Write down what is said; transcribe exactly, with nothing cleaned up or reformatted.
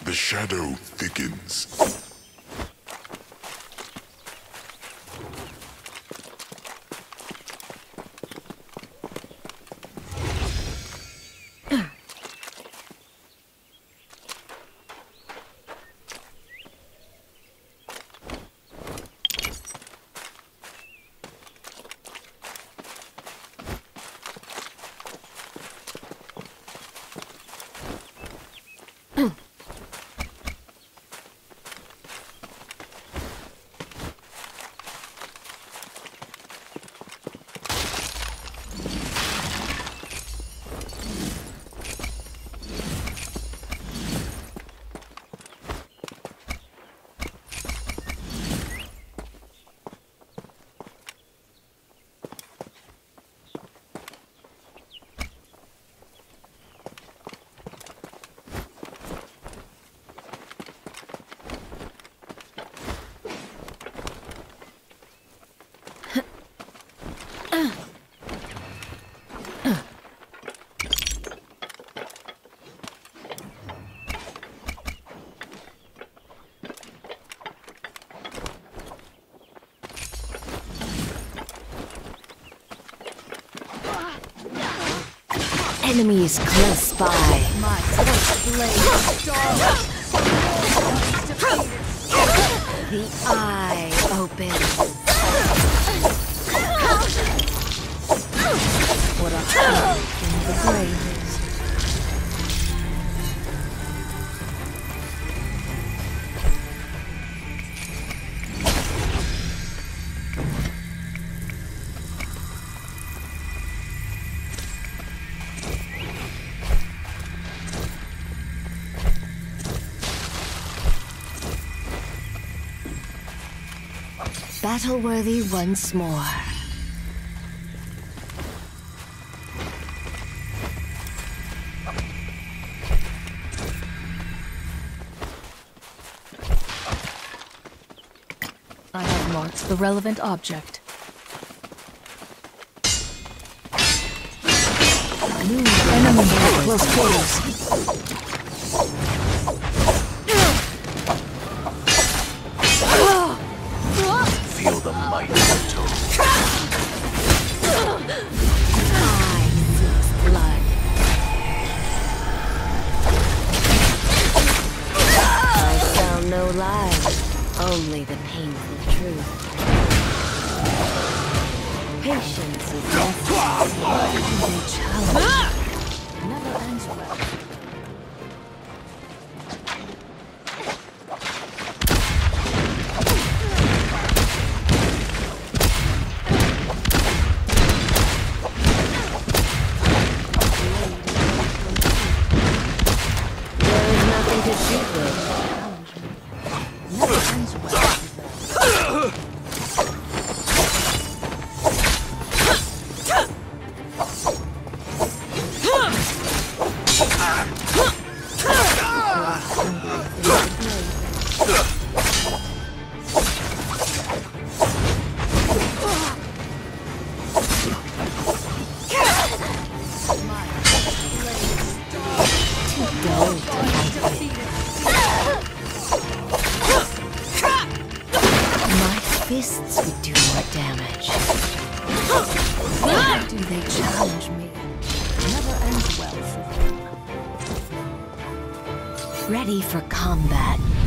The shadow thickens. Enemies close by. My blade The eye opens. what a hole in the blade is. Battle-worthy once more. I have marked the relevant object. New enemy at close quarters. Feel the might of the toad. Eye seeks blood. I tell no lies, only the painful truth. Patience is necessary. The challenge never ends well. Fists would do more damage. Why do they challenge me? Never ends well for them. Ready for combat.